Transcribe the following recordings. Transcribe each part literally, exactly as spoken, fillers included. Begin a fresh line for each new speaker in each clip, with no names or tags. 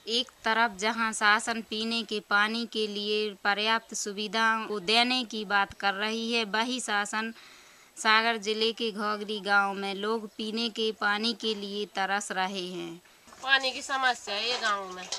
एक तरफ जहां शासन पीने के पानी के लिए पर्याप्त सुविधाओं को देने की बात कर रही है, वही शासन सागर जिले के घोघरी गांव में लोग पीने के पानी के लिए तरस रहे हैं।
पानी की समस्या है ये गांव में।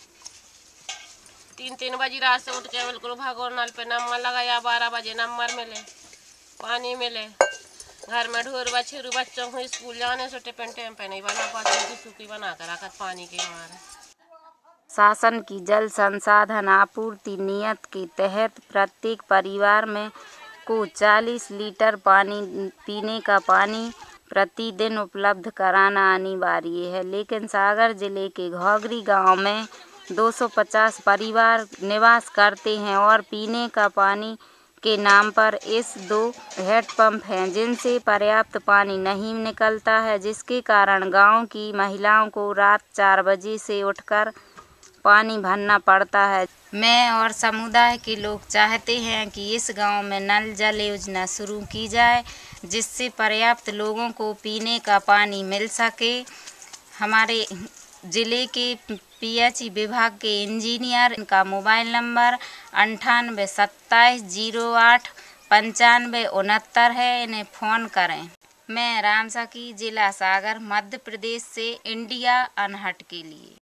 तीन तीन बजे रात से उठ के बिल्कुल भागो, नल पे नंबर लगाया, बारह बजे नंबर मिले, पानी मिले। घर में ढोर बछेरू बच्चों को स्कूल जाने से टिफिन टाइम पे नहीं बना पाते, सूखी बना कर रखा पानी के मारे।
शासन की जल संसाधन आपूर्ति नियत के तहत प्रत्येक परिवार में को चालीस लीटर पानी पीने का पानी प्रतिदिन उपलब्ध कराना अनिवार्य है, लेकिन सागर जिले के घोघरी गांव में दो सौ पचास परिवार निवास करते हैं और पीने का पानी के नाम पर इस दो हैंडपंप हैं जिनसे पर्याप्त पानी नहीं निकलता है, जिसके कारण गांव की महिलाओं को रात चार बजे से उठकर पानी भरना पड़ता है। मैं और समुदाय के लोग चाहते हैं कि इस गांव में नल जल योजना शुरू की जाए, जिससे पर्याप्त लोगों को पीने का पानी मिल सके। हमारे जिले के पीएचई विभाग के इंजीनियर का मोबाइल नंबर अंठानवे सत्ताईस जीरो आठ पंचानवे उनहत्तर है, इन्हें फ़ोन करें। मैं रामसखी, जिला सागर, मध्य प्रदेश से इंडिया अनहर्ड के लिए।